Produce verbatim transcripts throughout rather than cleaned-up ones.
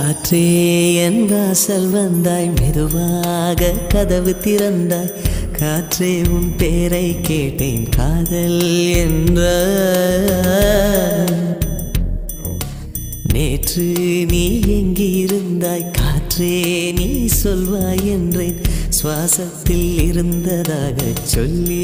காற்றே என் வாசல் வந்தாய், மெதுவாக கதவு திறந்தாய். காற்றே உன் பேரை கேட்டேன், காதல் என்ற. நேற்று நீ எங்கிருந்தாய், காற்றே நீ சொல்வாய் என்றேன். சுவாசத்தில் இருந்ததாக சொல்லி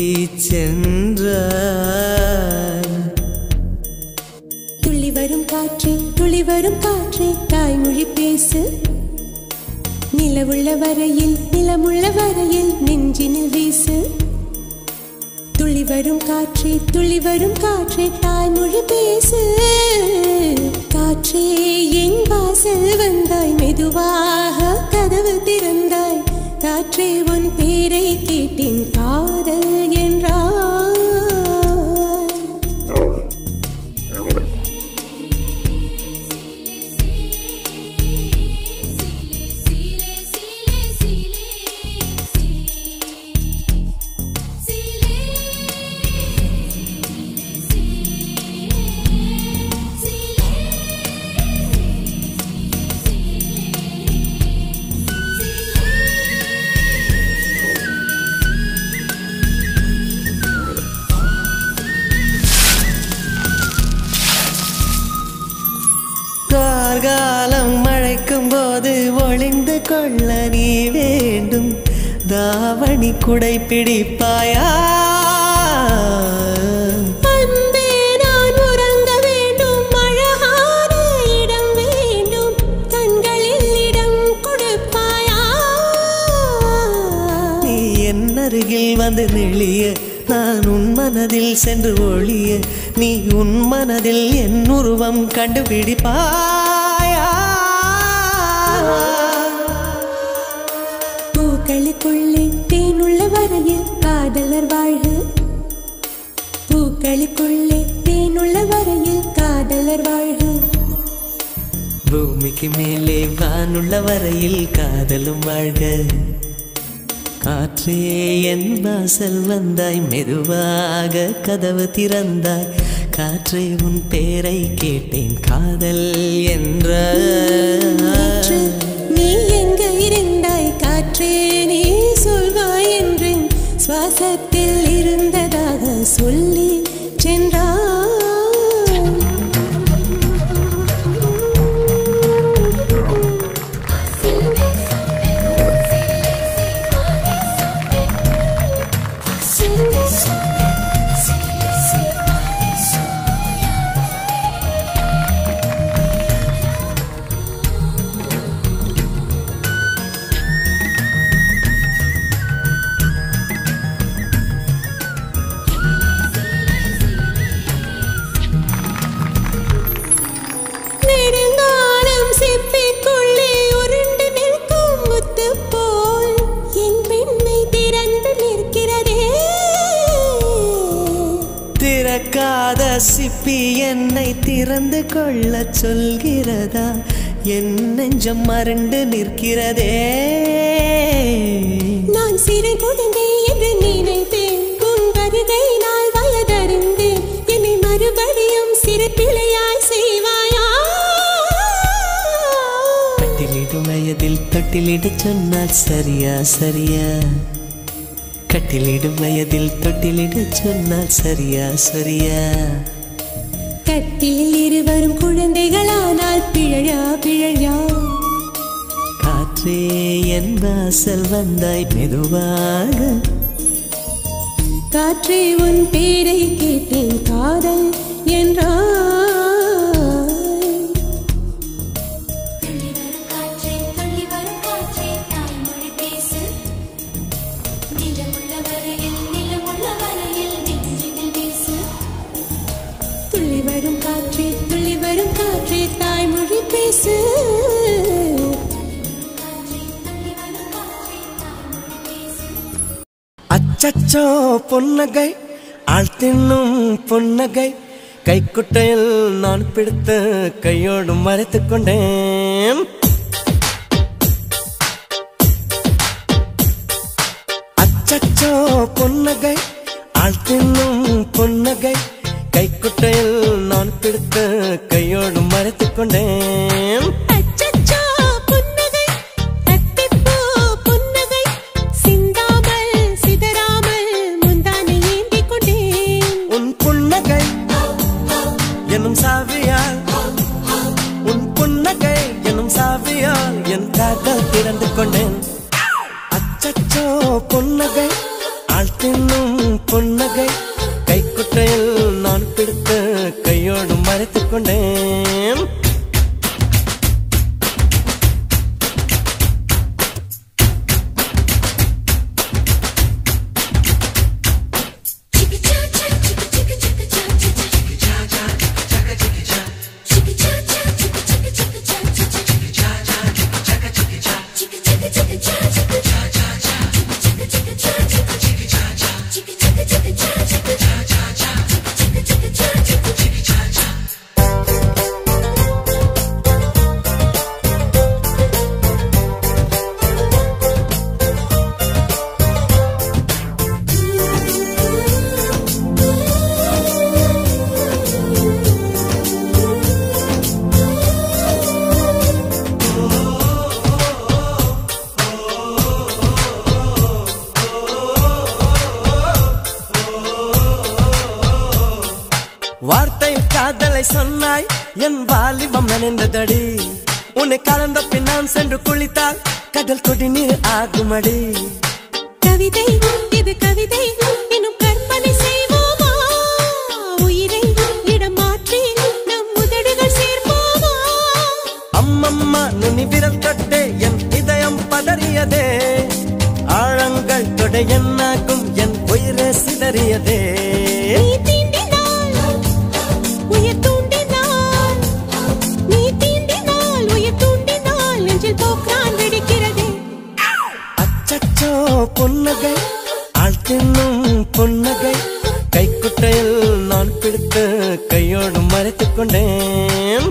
சென்றாய். துள்ளி வரும் காற்றே, துள்ளி வரும் காற்றே, தாய்மொழி பேசு. நிலவுள்ள வரையில், நிலமுள்ள வரையில் நெஞ்சினில் வீசு. துள்ளி வரும் காற்றே, துள்ளி வரும் காற்றே, தாய்மொழி பேசு. காற்றே என் வாசல் வந்தாய், மெதுவாக கதவு திறந்தாய். காற்றே உன் பேரை கேட்டேன், காதல் என்றாய். காலம் மழைக்கும் போது ஒளிந்து கொள்ள நீ வேண்டும். தாவணி குடை பிடிப்பாயா? அன்பே நான் உறங்க வேண்டும், அழகான இடம் வேண்டும், கண்களில் இடம் கொடுப்பாயா? நீ என் அருகில் வந்து நெளிய, நான் உன் மனதில் சென்று ஒளிய. நீ உன் மனதில் என் உருவம் கண்டுபிடிப்பாயா? பூக்களுக்குள்ளே தேனுள்ள வரையில் காதலர் வாழ்க. பூக்களுக்குள்ளே தேனுள்ள வரையில் காதலர் வாழ்க. பூமிக்கு மேலே வானுள்ள வரையில் காதலும் வாழ்க. காற்றே என் வாசல் வந்தாய், மெதுவாக கதவு திறந்தாய். காற்றே உன் பேரை கேட்டேன், காதல் என்ற. நீ எங்க இருந்தாய், காற்றே நீ சொல்வாய் என்றேன். சுவாசத்தில் இருந்ததாக சொல்லி சென்றாய். திறக்காத சிப்பி என்னை திறந்து கொள்ள சொல்கிறதா? என் நெஞ்சம் மறண்டு நிற்கிறதே. நான் சிறு குழந்தை என்று நினைத்தேன், உன் வருகை நாள் வயதறிந்தேன். என்னை மறுபடியும் சிறு பிள்ளையாய் செய்வாயா? கட்டிலிடும் வயதில் தொட்டிலிட சொன்னால் சரியா சரியா? கட்டிலிடும் வயதில் தொட்டிலிட சொன்னால் சரியா சரியா? கட்டிலில் இருவரும் குழந்தைகளானால் பிழையா பிழையா? காற்றே என் வாசல் வந்தாய், மெதுவாக. காற்றே உன் பேரை கேட்டேன், காதல் என்றாய். துள்ளி வரும் காற்றே, துள்ளி வரும் காற்றே, தாய்மொழி பேசு. அச்சச்சோ பொன்னகை, ஆள் தின்னும் பொன்னகை, கைக்குட்டையில் நான் பிடித்து கையோடு மறைத்துக் கொண்டேன். அச்சச்சோ பொன்னகை, ஆள் தின்னும் பொன்னகை, கைக்குட்டையில் நான் பிடித்து கையோடு மறைத்துக் கொண்டேன். அச்சச்சோ கைக்குட்டையில் நான் பிடித்து கையோடு மறைத்துக் கொண்டேன். வார்த்தை காதலை சொன்னாய் என் வாலிபம் நனைந்ததடி. உன்னை கலந்த பின் நான் சென்று குளித்தால் கடல் கொடி நீர் ஆகுமடி. கவிதை இது கவிதை இன்னும் கற்பனை செய்வோமா? உயிரை இடம் மாற்றி நம் உதடுகள் சேர்ப்போமா? அம்மம்மா நுனி விரல் தொட்டே என் இதயம் பதறியதே. ஆழங்கள் தொட என்னாகும் என் உயிரே சிதறியதே. பொன்னகை ஆள் தின்னும் பொன்னகை கைக்குட்டையில் நான் பிடித்து கையோடு மறைத்துக் கொண்டேன்.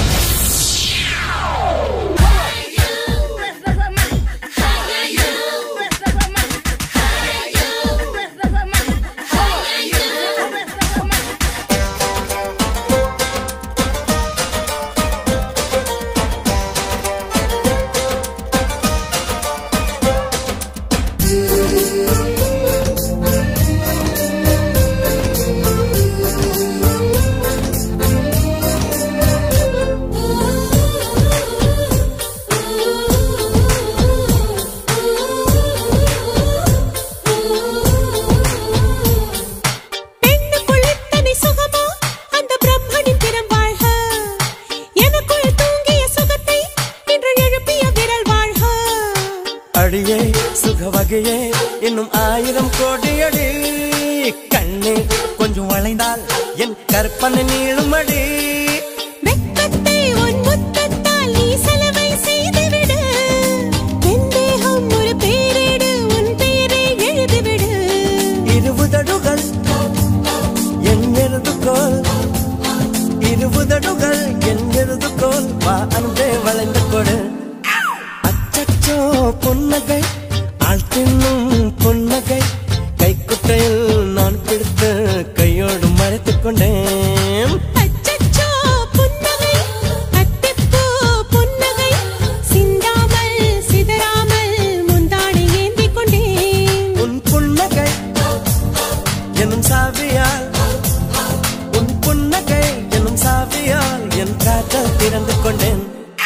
அடியே சுக வகையே இன்னும் ஆயிரம் கோடியடி. கண்ணே கொஞ்சம் வளைந்தால் என் கற்பனை நீளுமடி. வெட்கத்தை உன் முத்தத்தால் நீ செலவை செய்துவிடு. என் தேகம் ஒரு பேரிடு, உன் பெயரை எழுதிவிடு. இருபுதடுகள் என் எழுதுகோல், இருபுதடுகள் என் எழுதுகோல். வா அன்பே வளைந்து கொடு. அச்சச்சோ பொன்னகை ஆள் தின்னும் பொன்னகை கைக்குட்டையில் நான் பிடித்து கையோடு மறைத்துக் கொண்டேன். அச்சச்சோ புன்னகை அத்திப்பூ புன்னகை சிந்தாமல் சிதறாமல் முந்தானை ஏந்திக் கொண்டேன். உன் புன்னகை எனும் சாவியால், உன் புன்னகை எனும் சாவியால் என் காதல் திறந்து கொண்டேன்.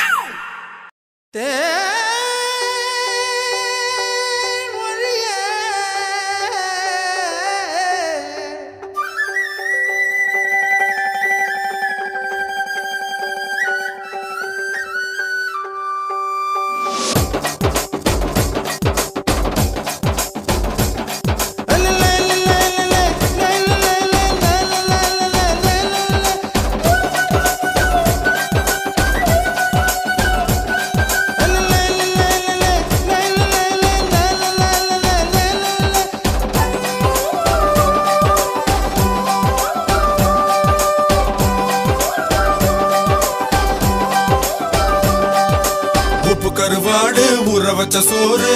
கருவாடு ஊற வச்ச சோறு,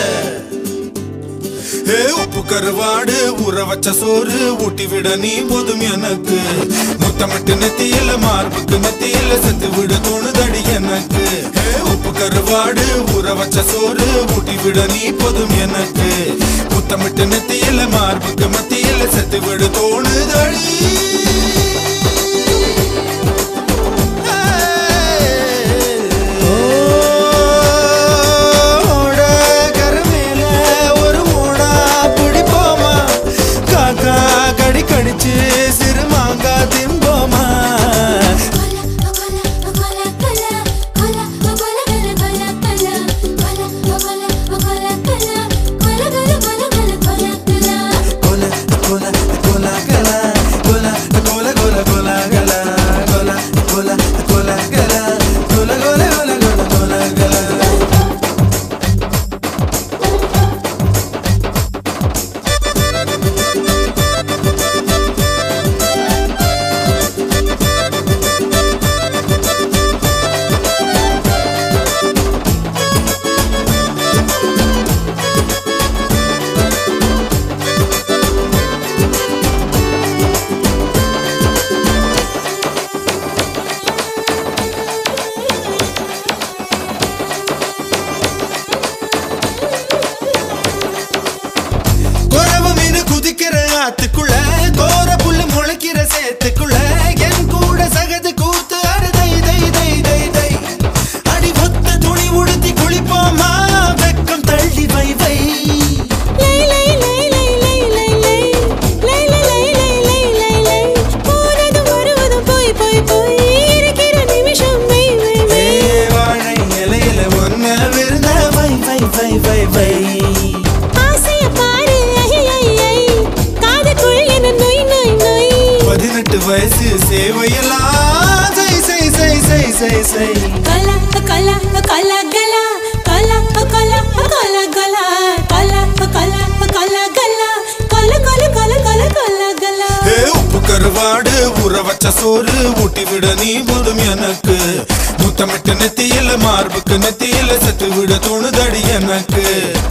ஏ உப்பு கருவாடு ஊற வச்ச சோறு ஊட்டி விட நீ போதும் எனக்கு. முத்தமிட்டு நெத்தியில மார்புக்கு மத்தியில செத்து விட தோணுதடி எனக்கு. ஏ உப்பு கருவாடு ஊற வச்ச சோறு ஊட்டி விட நீ போதும் எனக்கு. முத்தமிட்டு நெத்தியில மார்புக்கு மத்தியில செத்து விட தோணுதடி. கடிச்சு வயசு சேவையெல்லாம் செய் செய் செய் செய் செய் செய் கலா கலா கலா கலா கலா கலா கலா கலா கலா கலா கலா கலா கலா கலா கலா கலா கலா கலா ஏ உப்பு கருவாடு ஊற வச்ச சோறு ஊட்டி விட நீ போதும் எனக்கு முத்தமிட்டு நெத்தியில மார்புக்கு நெத்தியில செத்து விட தோணுதடி எனக்கு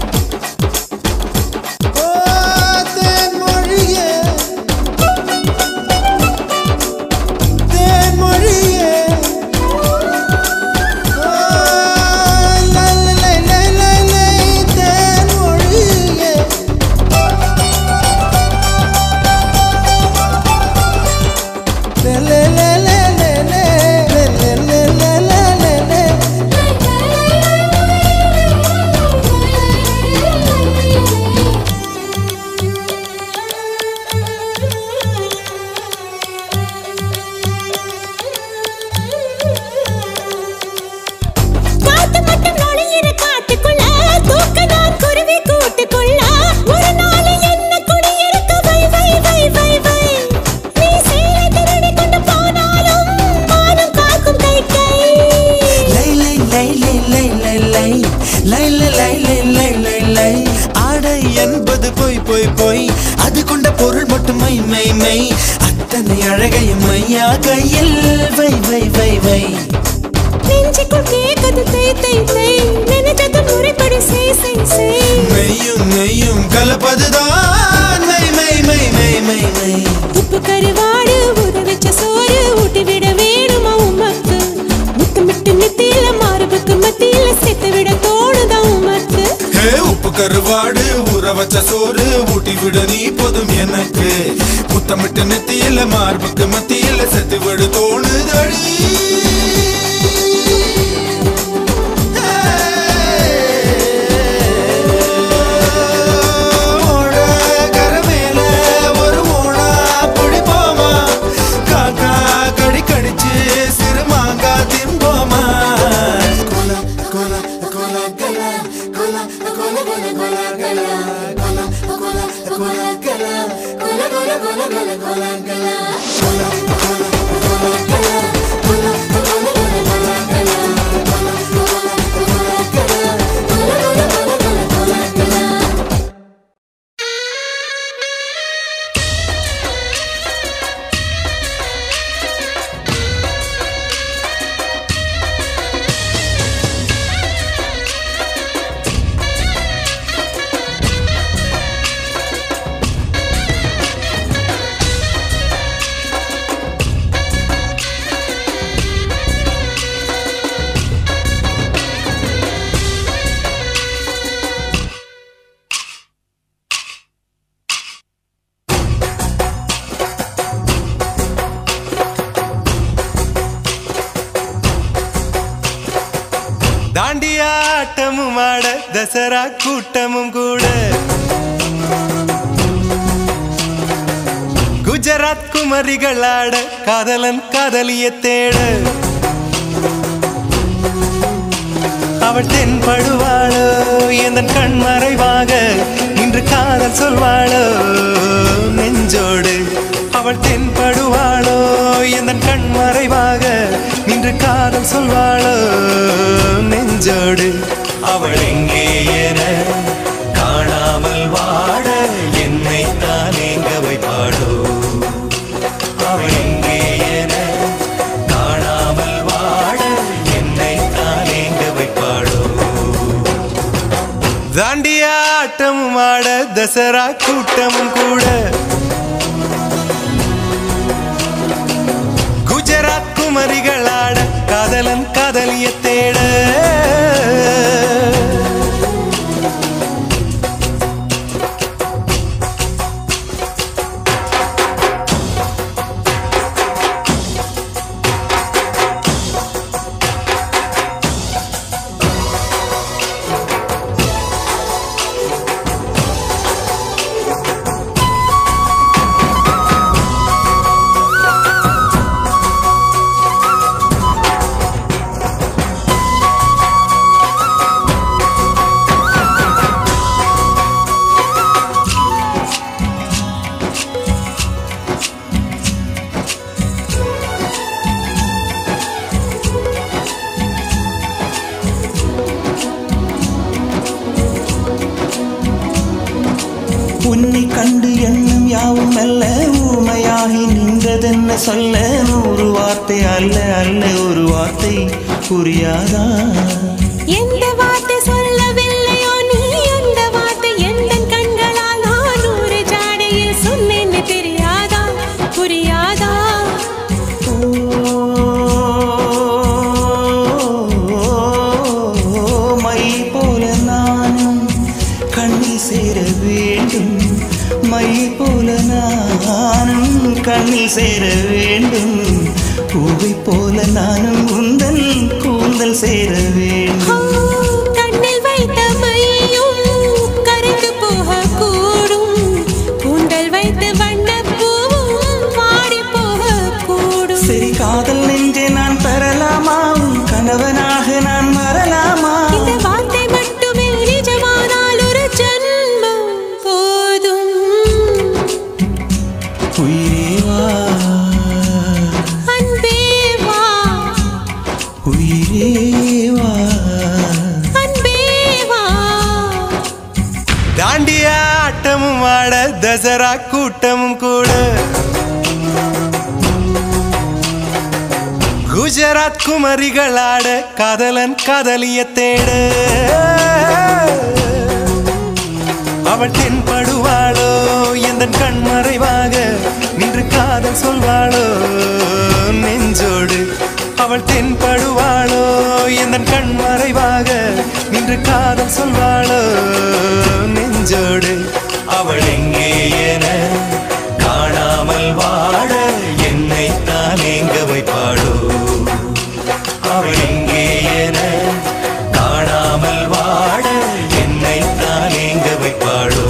ஆடை என்பது பொய் பொய் பொய் அது கொண்ட பொருள் மட்டும் மை மை மை அத்தனை அழகையும் மையா கையில் வை வை வை வை நெஞ்சுக்குள் கேட்குது தை தை தை நினைச்சது முறைப்படி செய் செய் செய் மெய்யும் நெய்யும் கலப்பதுதான் மை மை மை மை மை மை உப்பு கருவாடு ஊற வச்ச சோறு ஊட்டி விட வேணுமா உமக்கு முத்தமிட்டு நெத்தியில மார்புக்கு மத்தியில சேர்த்து விட தோணுதா உமக்கு உப்பு கருவாடு ஊற வச்ச சோறு ஊட்டி விட நீ போதும் எனக்கு முத்தமிட்டு நெத்தியில மார்புக்கு மத்தியில செத்து விட தோணுதடி தாண்டியாட்டமும் ஆட தசரா கூட்டமும் கூட குஜராத் குமரிகள் ஆட காதலன் காதலிய தேட அவள் தென்படுவாளோ எந்தன் கண் மறைவாக இன்று காதல் சொல்வாளோ நெஞ்சோடு அவள் தென்படுவாளோ எந்தன் கண் மறைவாக நின்று காதல் சொல்வாளோ நெஞ்சோடு அவள் எங்கே என காணாமல் வாட என்னை தான் எங்க வைப்பாளோ அவள் எங்கே என காணாமல் வாட என்னை தான் எங்க வைப்பாளோ தாண்டியாட்டமும் ஆட தசரா கூட்டமும் கூட குஜராத் குமரிகள் ஆட காதலன் காதலிய தேட சொல்ல நூறு வார்த்தை அல்ல அல்ல ஒரு வார்த்தை புரியாதா? எந்த வார்த்தை சொல்லவில்லையோ நீ அந்த வார்த்தை எந்த கண்களால் நான் நூறு ஜாடையில் சொன்னேன்னு தெரியாதா புரியாதா? மை போல நானும் கண்ணில் சேர வேண்டும், மை போல நானும் கண்ணில் சேர வேண்டும், பூவை போல நானும் உந்தன் கூந்தல் சேர வேண்டும். கண்ணில் வைத்த மையும் கரைந்து போக கூடும், கூந்தல் வைத்து வண்ண பூவும் வாடி போக கூடும். சரி காதல் நெஞ்சே நான் பெறலாமா, உன் கணவனாக நான் மறலாமா? இந்த வார்த்தை மட்டுமே நிஜமானால் ஒரு ஜன்மம் போதும். உயிரே வா அன்பே வா, உயிரே வா அன்பே வா. தாண்டிய ஆட்டமும் ஆட தசரா கூட்டமும் கூட, குஜராத் குமரிகள் ஆட காதலன் காதலிய தேட, அவள் தென்படுவாளோ எந்த கண்மறைவாக நின்று காதல் சொல்வாளோ நெஞ்சோடு, அவள் தென்படுவாளோ எந்த கண்மறைவாக நின்று காதல் சொல்வாளோ நெஞ்சோடு. அவள் எங்கே என காணாமல் வாட என்னை தான் எங்க வைப்பாளோ, அவள் எங்கே என காணாமல் வாட என்னை தான் எங்க வைப்பாளோ.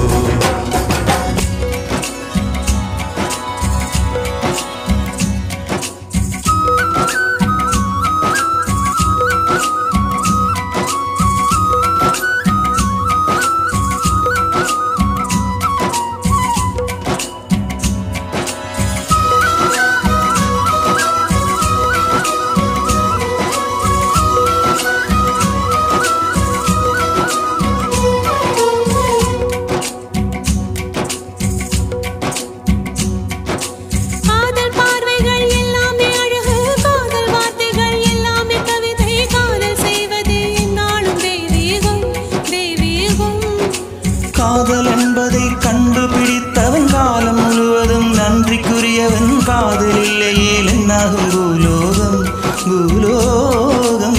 காதல் பார்வைகள் எல்லாமே அழகு, காதல் வார்த்தைகள் எல்லாமே கவிதை, காதல் செய்வது என்னாலும் தெய்வீகம் தெய்வீகம். காதல் என்பதை கண்டுபிடித்தவன் காலம் முழுவதும் நன்றிக்குரியவன், காதல் இல்லையே என்னாகும் பூலோகம் பூலோகம்.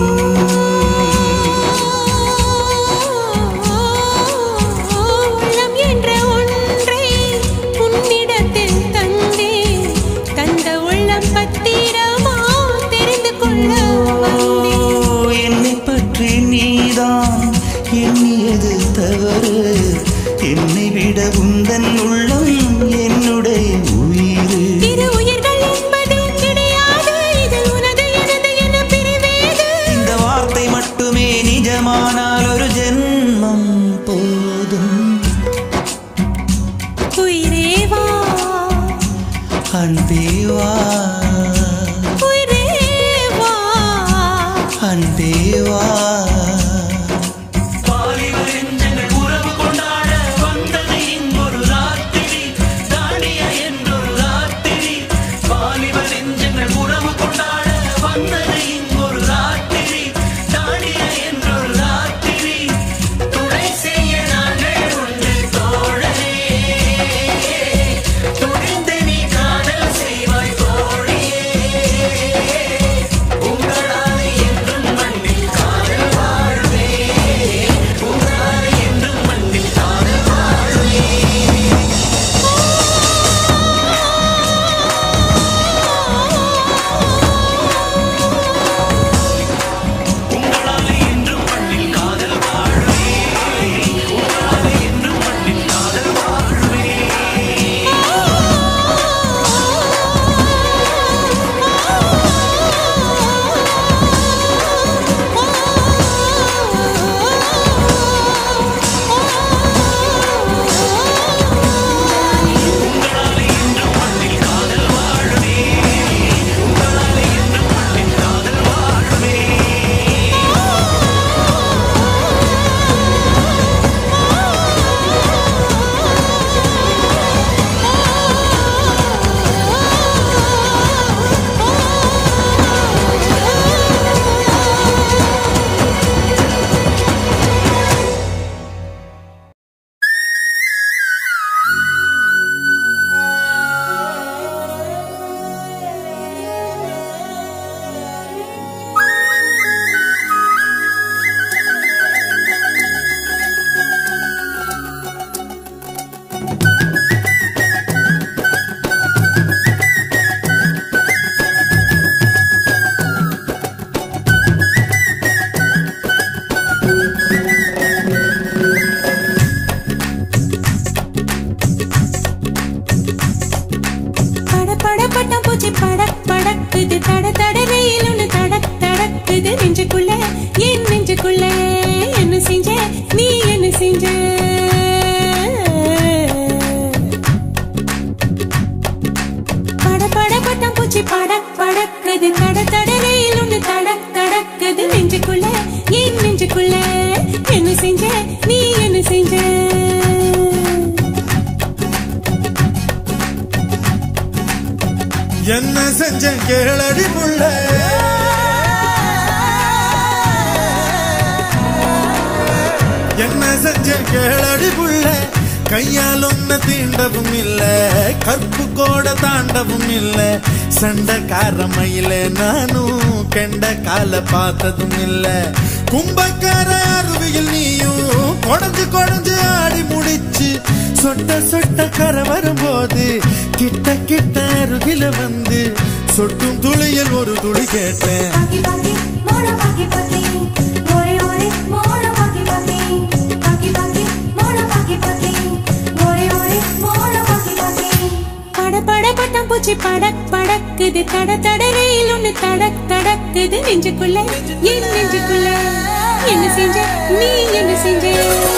உள்ளம் என்ற ஒன்றை உன்னிடத்தில் தந்தே, தந்த உள்ளம் பத்திரமா தெரிந்து கொள்ள வந்தேன். என்னை பற்றி நீதான் எண்ணியது தவறு, என்னை விட உந்தன் உள்ளம் என்னுடைய உயிர். இரு உயிர்கள் என்பதே கிடையாது, இது உனது எனது என பிரிவேது. இந்த வார்த்தை மட்டுமே நிஜமானால் ஒரு ஜென்மம் போதும். உயிரே வா, அன்பே வா உயிரே வா, அன்பே வா. உங்களால் என்றும் மண்ணில் காதல் பூச்சி படக் படக்குது தட தட வெயில் ஒண்ணு தடக் தடக்குது நெஞ்சுக்குள்ள என் நெஞ்சுக்குள்ள என்ன செஞ்ச நீ என்ன செஞ்ச பட பட பட்டம் பூச்சி படக் படக்குது தட தட வெயில் ஒண்ணு தடக் தடக்குது நெஞ்சுக்குள்ள என் நெஞ்சுக்குள்ள என்ன செஞ்ச நீ என்ன செஞ்ச என்ன செஞ்ச கேளடி புள்ள என்ன செஞ்ச கேளடி புள்ள கையால் ஒன்ன தீண்டவும் இல்ல கற்பு கோட தாண்டவும் இல்ல சண்டைக்காரமையில நானும் கெண்ட கால பார்த்ததும் இல்ல கும்பக்கார அருவியில் நீயும் கொடஞ்சு கொடஞ்சு ஆடி முடிச்சு சொட்ட சொட்ட கரை வரும்போது கிட்ட கிட்ட அருகில வந்து சொட்டும் துளியில் ஒரு துளி கேட்டேன் பட பட பட்டம் பூச்சி படக் படக்குது தட தட வெயில் ஒண்ணு தடக் தடக்குது நெஞ்சுக்குள்ள என் நெஞ்சுக்குள்ள என்ன செஞ்ச நீ என்ன செஞ்ச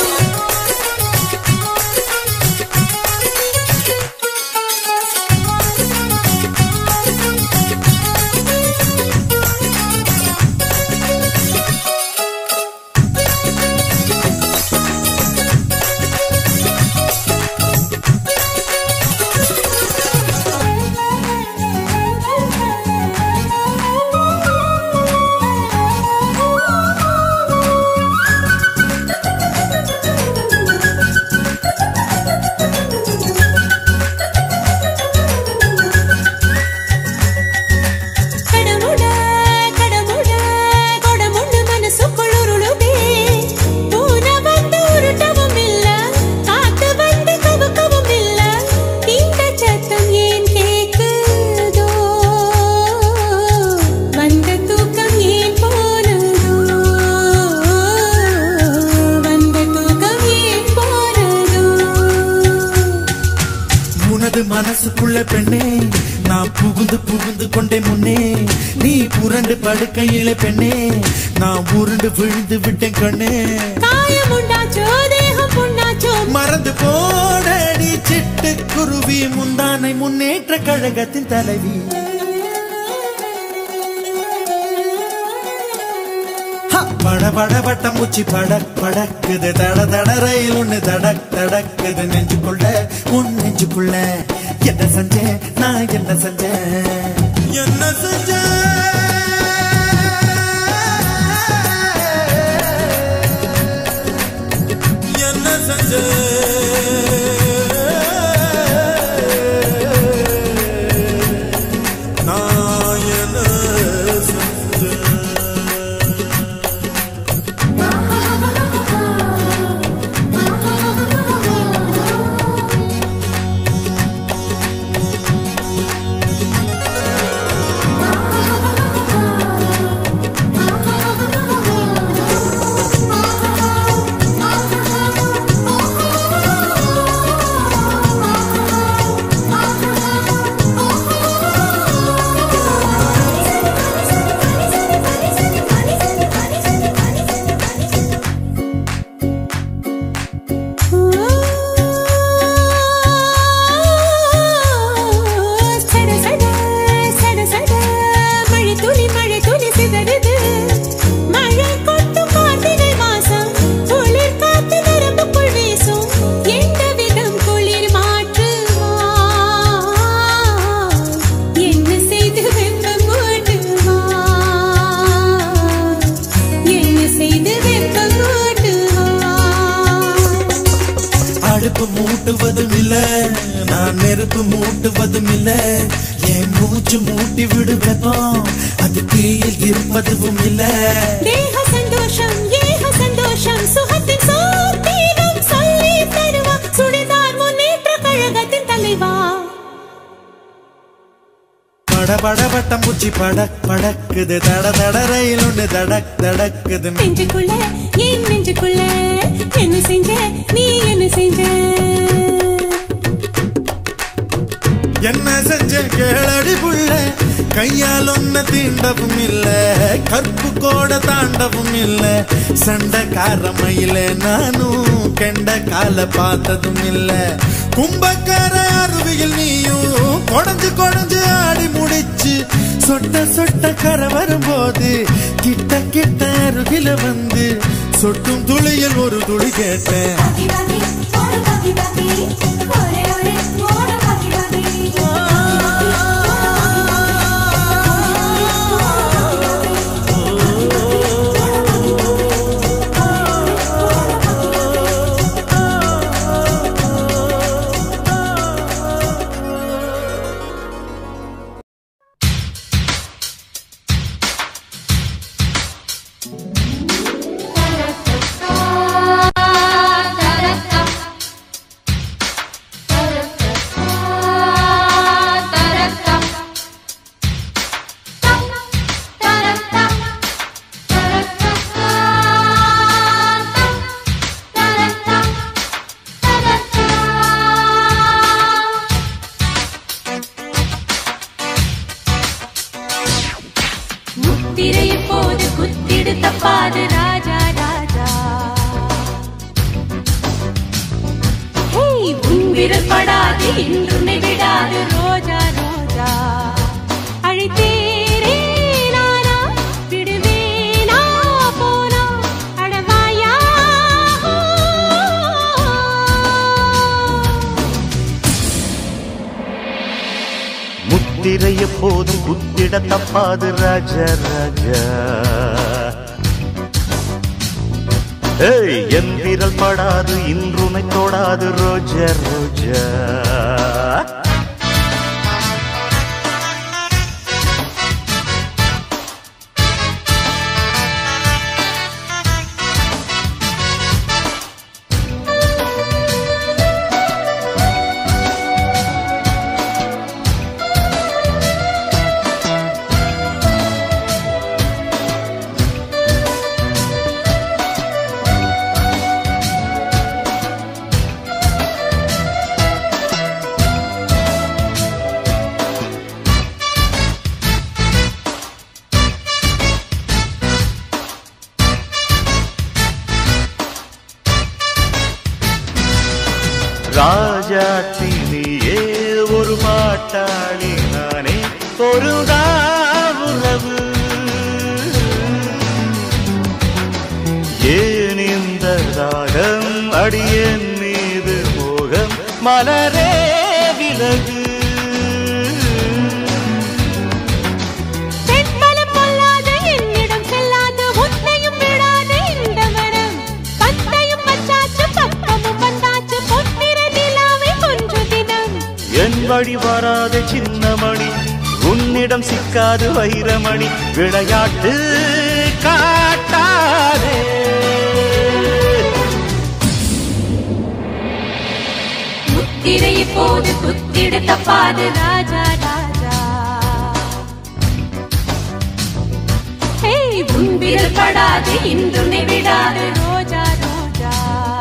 மனசுக்குள்ள பெண்ணே நான் புகுந்து புகுந்து கொண்டே முன்னே நீ புரண்டு படுக்கையில பெண்ணே நான் உருண்டு விழுந்து விட்டேன் கண்ணே காயம் உண்டாச்சோ தேகம் உண்டாச்சோ மறந்து போடடி சிட்டு குருவி முந்தானை முன்னேற்ற கழகத்தின் தலைவி பட பட பட்டம் மூச்சி படக் படக்குது தட தட ரயில் ஒண்ணு தடக் தடக்குது நெஞ்சுக்குள்ள உன் நெஞ்சுக்குள்ள என்ன செஞ்சேன் நான் என்ன செஞ்சேன் என்ன செஞ்சேன் என்ன செஞ்சேன் மூட்டுவதும் இல்ல நான் நெருப்பு மூட்டுவதும் இல்ல என் மூச்சு மூட்டி விடுவதும் அது தீயில் இருப்பதும் இல்ல தேக சந்தோஷம் ஏக சந்தோஷம் சுகத்தின் சோதீனம் சொல்லி தருவா சுடிதார் முன்னேற்ற கழகத்தின் தலைவா பட பட பட்டம் பூச்சி படக் படக்குது தட தட ரயில் ஒண்ணு தடக் தடக்குது நெஞ்சுக்குள்ள என் நெஞ்சுக்குள்ள என்ன செஞ்ச நீ என்ன செஞ்ச என்ன செஞ்ச கேளடி புள்ள கையால் ஒன்ன தீண்டவும் இல்ல கற்பு கோட தாண்டவும் இல்ல சண்டைக்காரமையில நானும் கெண்ட கால பார்த்ததும் இல்ல கும்பக்கார அருவியில் நீயும் கொடைஞ்சு கொடைஞ்சு ஆடி முடிச்சு சொட்ட சொட்ட கரை வரும்போது கிட்ட கிட்ட அருகில வந்து சொட்டும் துளியில் ஒரு துளி கேட்டேன் முத்திரைய போதும் குத்திட தப்பாது ராஜா ராஜா என் விரல் படாது இன்றுனை தொடாது ரோஜா ரோஜா ராஜாத்தி நீயே ஒரு பாட்டாளி நானே ஒரு உறவு ஏன் இந்த ராகம் அடியேன் மீது மோகம் மலரே விலகு வழி வராத சின்னமணி உன்னிடம் சிக்காது வைரமணி விளையாட்டு காட்டாதே முத்திரை போது குத்திட தப்பாது ராஜா ராஜா முன்பில் படாது இன்றுனை விடாது ரோஜா ரோஜா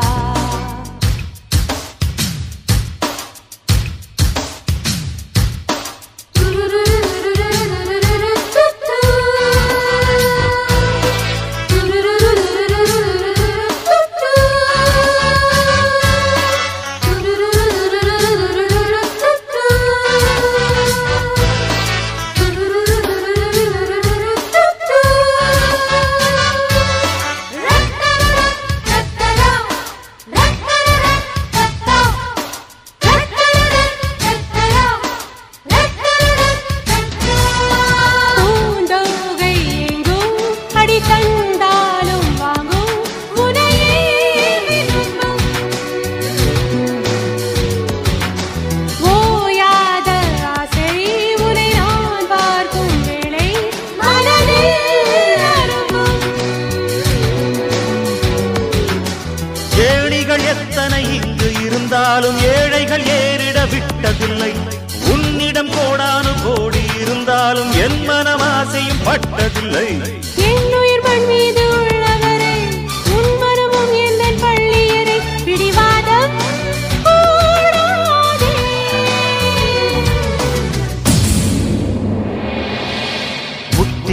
ஏழைகள் ஏறிட விட்டதில்லை உன்னிடம் கோடானு கோடி இருந்தாலும் என் மனமாசையும் பட்டதில்லை என் உயிர் மண் மீது உள்ளவரை உன் மனமும் என் பள்ளியரை பிடிவாதம் கூடாதே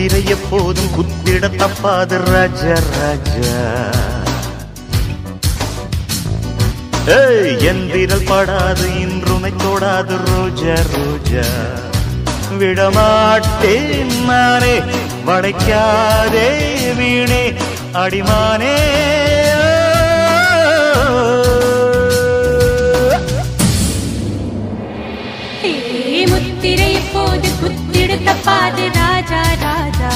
முத்திரை எப்போதும் குத்திட தப்பாது ராஜா ராஜா. ஏய், என் விரல் படாது இன்றுனை தொடாது ரோஜா ரோஜா. விடமாட்டேன் நானே வளைக்காதே வீணே அடிமானே. முத்திரை எப்போது குத்திடு தப்பாது ராஜா ராஜா.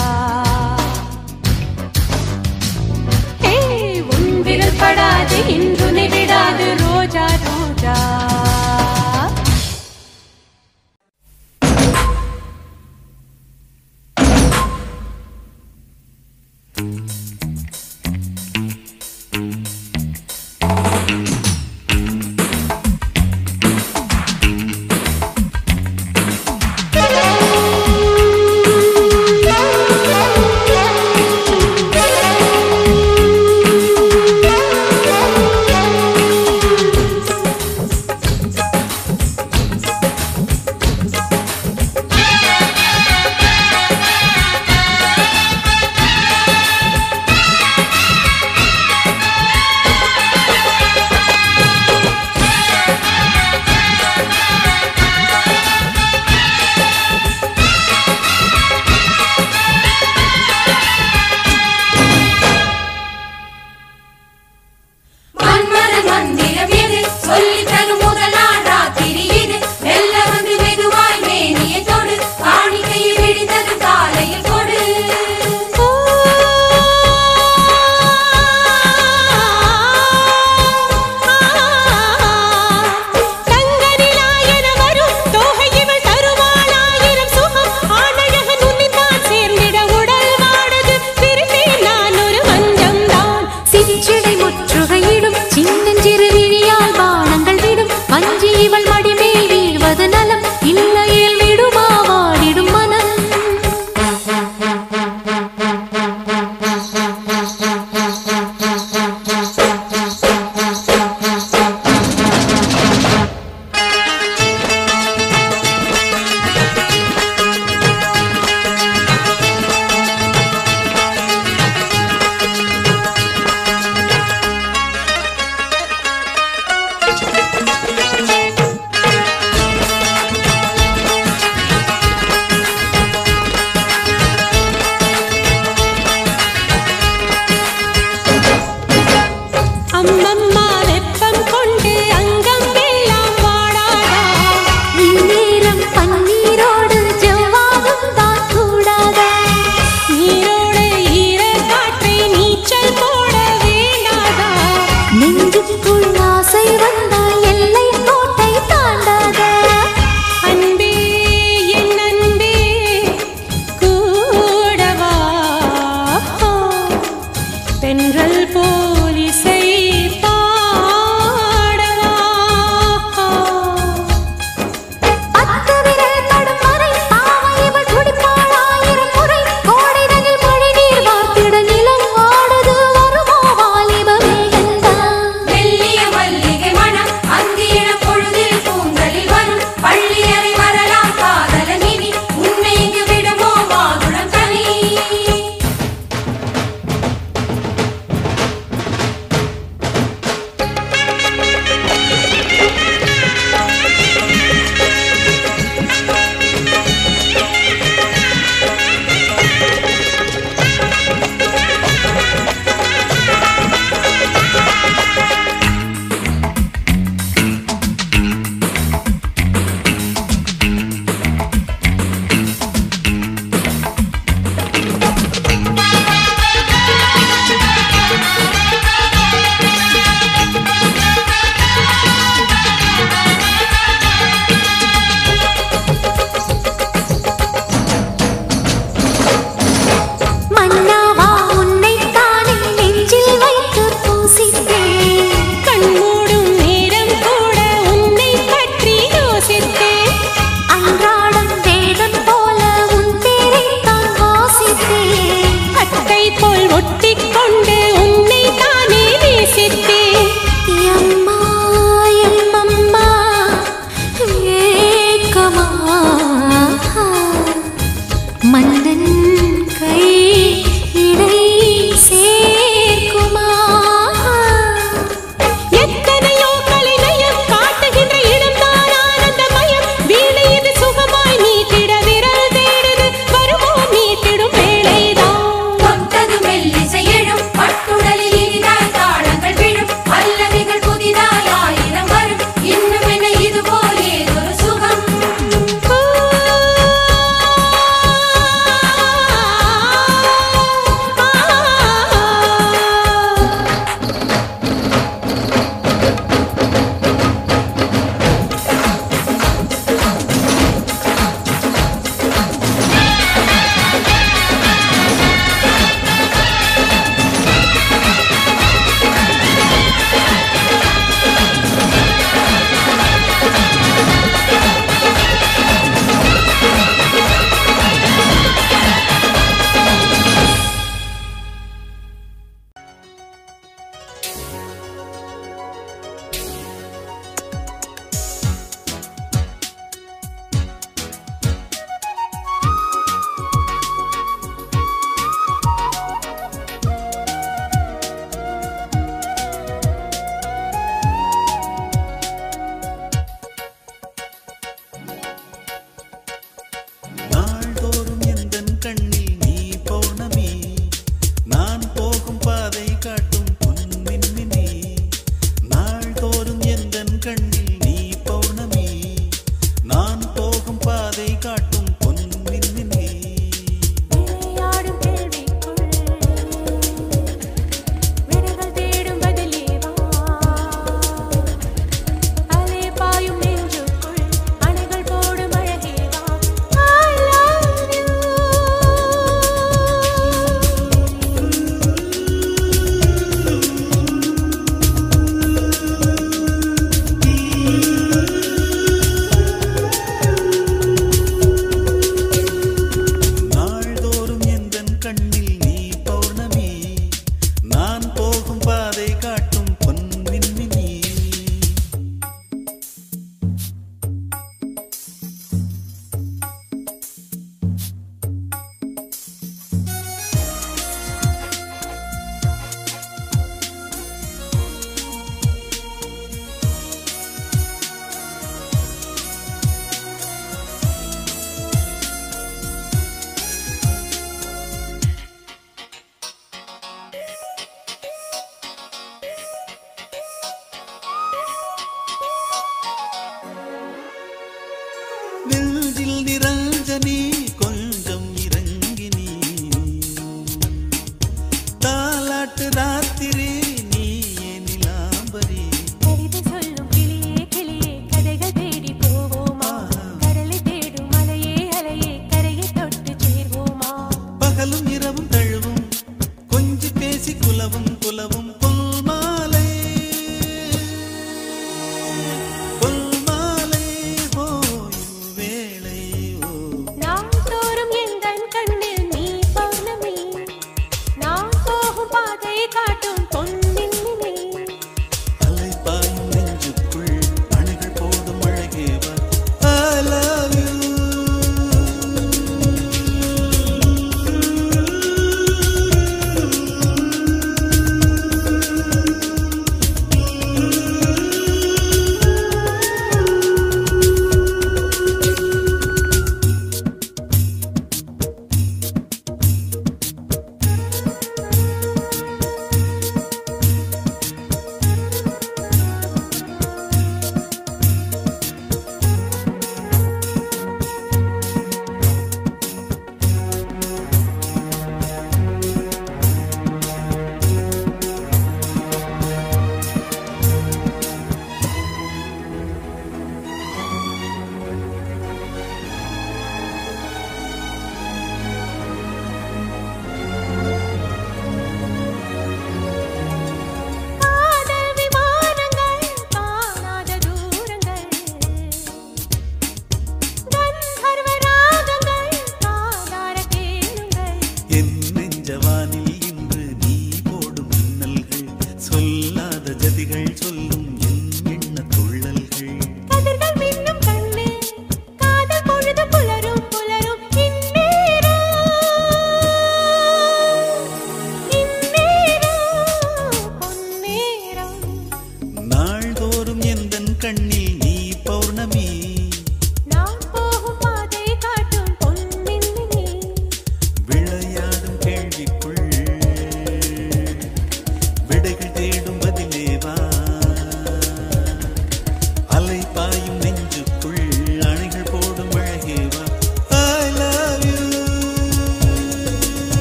உன் விரல் படாது இன்றுனை விடாது ரோஜா ரோஜா.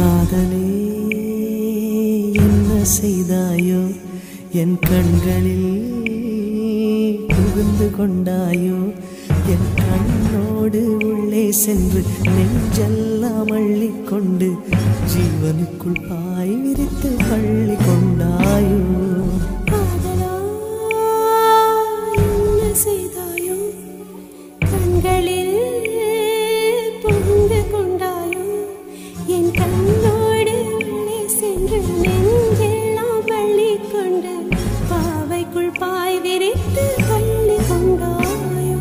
காதலே என்ன செய்தாயோ என் கண்களில் புகுந்து கொண்டாயோ என் கண்ணோடு உள்ளே சென்று நெஞ்செல்லாம் அள்ளிக்கொண்டு ஜீவனுக்குள் பாய் விரித்து பள்ளி கொண்டாயோ காதலா என்ன செய்தாயோ கண்களில் புகுந்து கொண்டாயோ என் கண்ணோடு உள்ளே சென்று நெஞ்செல்லாம் அள்ளிக்கொண்டு பாவைக்குள் பாய் விரித்து பள்ளி கொண்டாயோ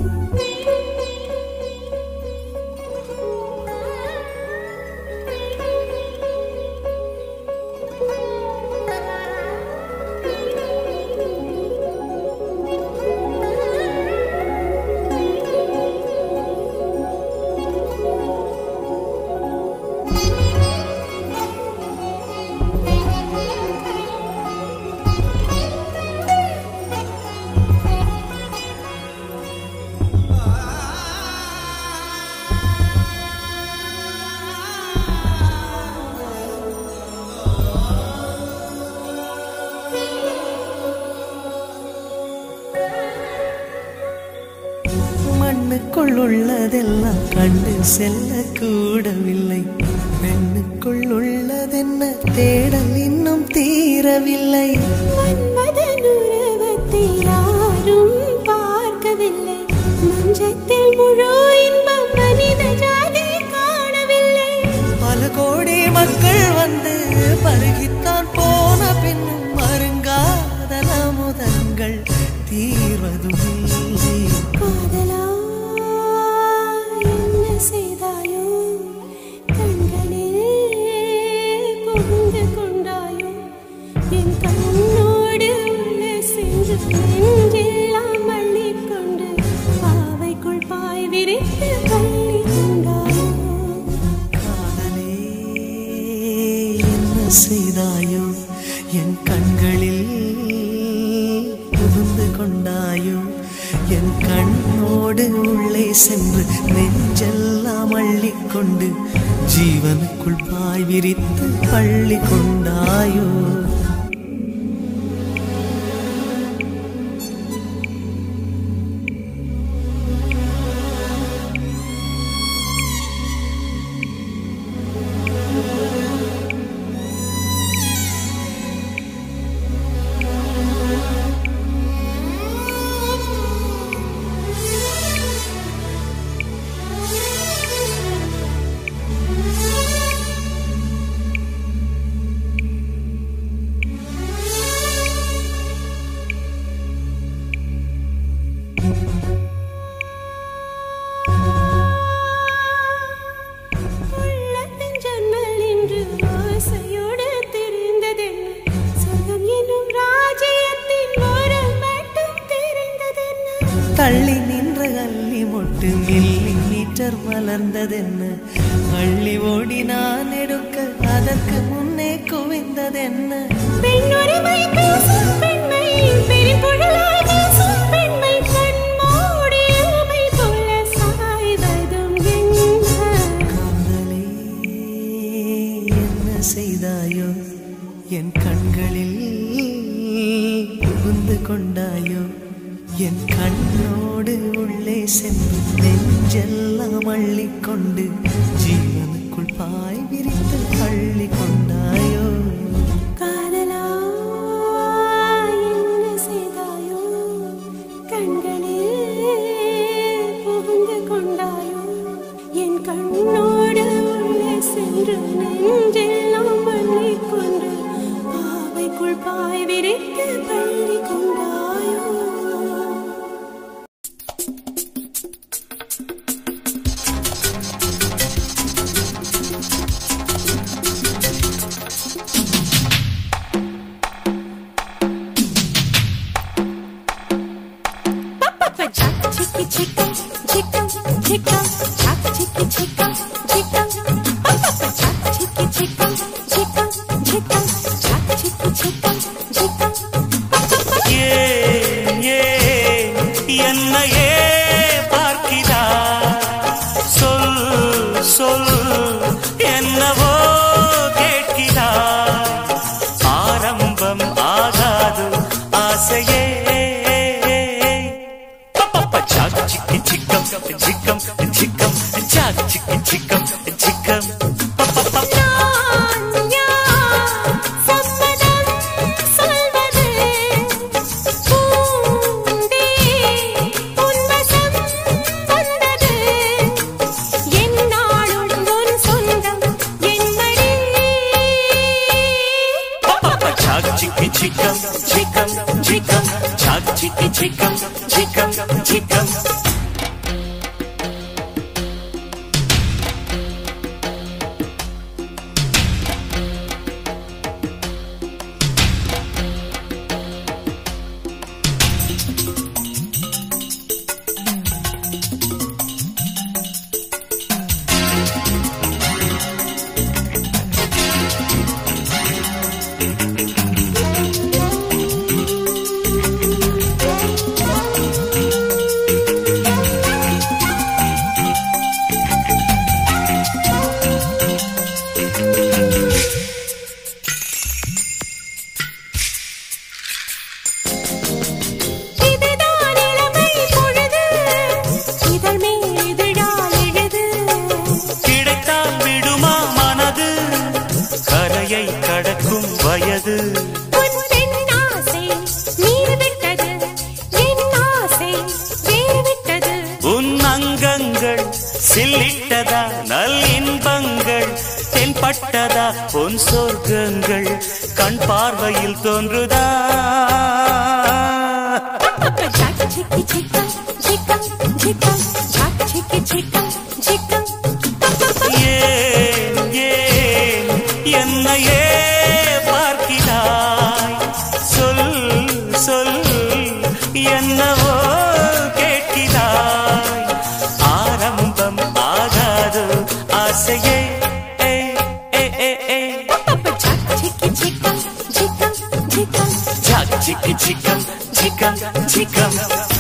மண்ணுக்குள் உள்ளதெல்லாம் கண்டு செல்ல கூடவில்லை பெண்ணுக்குள் உள்ளதென்ன தேடல் இன்னும் தீரவில்லை மன்மதன் உருவத்தை யாரும் பார்க்கவில்லை மஞ்சத்தில் முழு இன்பம் மனித ஜாதி காணவில்லை பல கோடி மக்கள் வந்து பருகித்தான் போன பின்னும் மருங்காதல முதங்கள் தீர்வதும் இல்லை காதலா என்ன செய்தாயோ கண்களில் புகுந்து கொண்டாயோ என் கண்ணோடு உள்ளே சென்று நெஞ்செல்லாம் அள்ளிக்கொண்டு பாவைக்குள் பாய் விரித்து பள்ளி கொண்டாயோ காதலே என்ன செய்தாயோ என் கண்களில் புகுந்து கொண்டாயோ என் கண்ணோடு உள்ளே சென்று நெஞ்செல்லாம் அள்ளிக்கொண்டு ஜீவனுக்குள் பாய் விரித்து பள்ளி கொண்டாயோ உள்ளத்தின் ஜன்னல் என்று ஆசையோடு தெரிந்ததென்ன சொர்க்கம் என்னும் ராஜ்யத்தின் ஓரம் மட்டும் தெரிந்ததென்ன தள்ளி நின்ற அள்ளி மொட்டு மில்லி மீட்டர் மலர்ந்ததென்ன அள்ளி ஓடி நான் எடுக்க அதற்கு முன்னே குவிந்ததென்ன பெண்ணுரிமை பேசும் பெண்மை பெரும்புழலாய் பேசும் பெண்மை கண்மூடி ஊமை போல சாய்வதும் என்ன காதலே என்ன செய்தாயோ என் கண்களில் புகுந்து கொண்டாயோ என் கண்ணோடு உள்ளே சென்று நெஞ்செல்லாம் அள்ளிக்கொண்டு ஜீவனுக்குள் பாய் விரித்து பள்ளி கொண்டாயோ காதலா என்ன செய்தாயோ கண்களில் புகுந்து கொண்டாயோ என் கண்ணோடு உள்ளே சென்று நெஞ்செல்லாம் அள்ளிக்கொண்டு பாவைக்குள் பாய் விரித்து பள்ளி கொண்டாயோ சிக்கம் சில்லிட்டதா நல் இன்பங்கள் தென்பட்டதா பொன் சொர்க்கங்கள் கண் பார்வையில் தோன்றுதா ஏன் ஏன் என்னையே பார்க்கிறாய் சொல் சொல் என்னவோ கேட்கிறாய் ஆரம்பம் ஆகாது ஆசையே சிக்கி சிக்கம் சிக்கம் சிக்கம்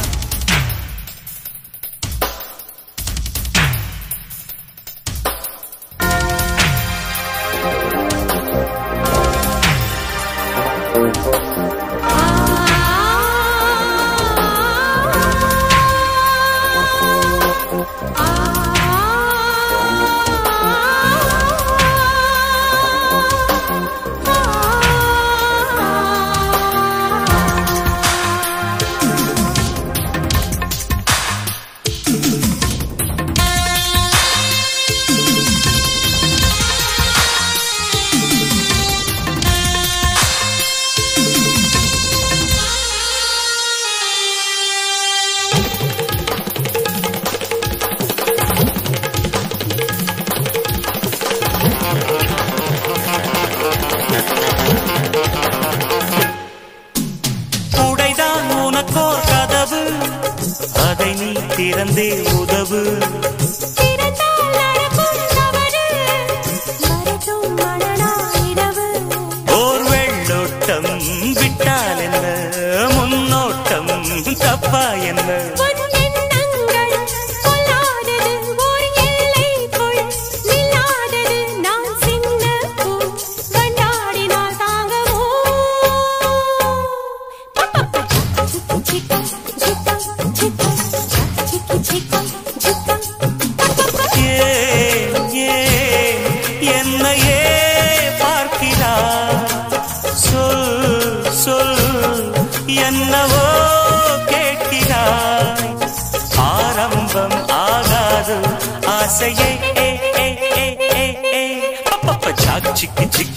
உடைதான் உனக்கோர் கதவு அதை நீ திறந்தே உதவு ஓர் வெள்ளோட்டம் விட்டால் என்ன முன்னோட்டம் தப்பா என்ன என்னையே பார்க்கிறாய் சொல் சொல் என்னவோ கேட்கிறாய் ஆரம்பம் ஆகாது ஆசையே சிக்கி சிக்கி